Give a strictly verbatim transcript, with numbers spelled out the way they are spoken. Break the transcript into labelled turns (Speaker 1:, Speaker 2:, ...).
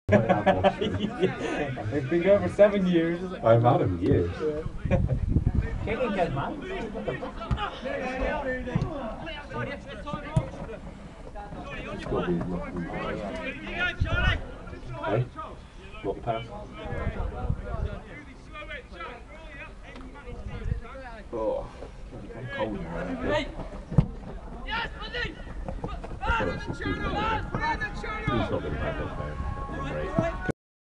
Speaker 1: They've been going for seven years.
Speaker 2: I've had him years.
Speaker 1: Kenny can man.
Speaker 2: It's got to be roughly right. Hey? What pass? Oh, I'm cold now.
Speaker 3: Yes, buddy!
Speaker 2: He's not been a bad player. Great.